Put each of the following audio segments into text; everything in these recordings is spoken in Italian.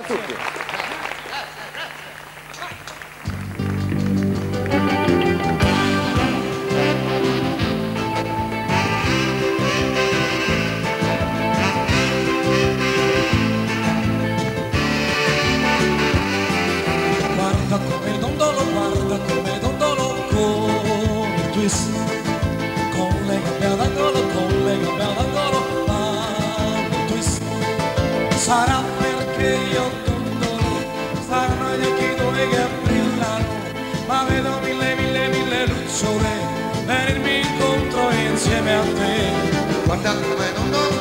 tutti. Guarda come dondolo con il twist, con le gambe ad angolo, fanno il twist. Sarà perché io dondolo, saranno gli occhi tuoi che brillano, ma vedo mille lucciole venirmi incontro insieme a te. Guarda come dondolo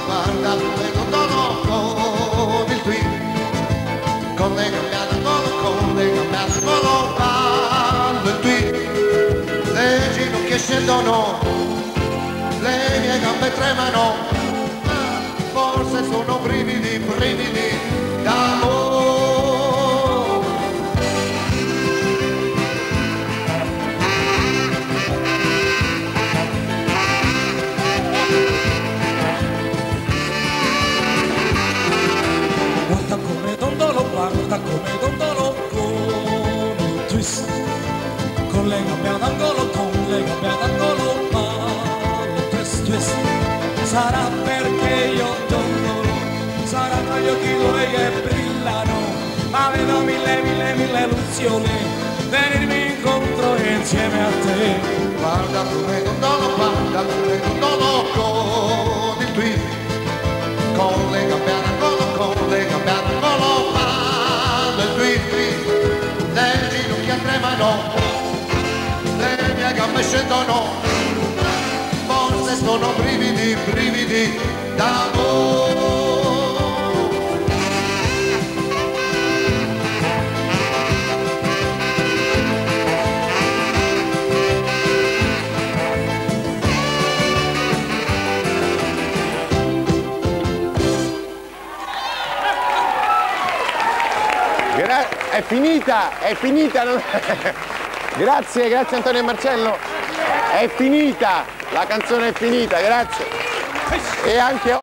con il twist, con le gambe ad angolo, fanno il twist. Le ginocchia scendono, le mie gambe tremano, forse sono brividi d'amore. Guarda come dondolo con il twist, con le gambe ad angolo, fanno il twist. Sarà perché io dondolo, saranno gli occhi tuoi che brillano, ma vedo mille lucciole venirmi incontro insieme a te. Guarda come dondolo con il twist, con le gambe ad angolo, fanno il twist. Le ginocchia tremano, le mie gambe scendono, forse sono brividi d'amore. È finita. Grazie Antonio e Marcello. È finita, la canzone è finita, grazie. E anche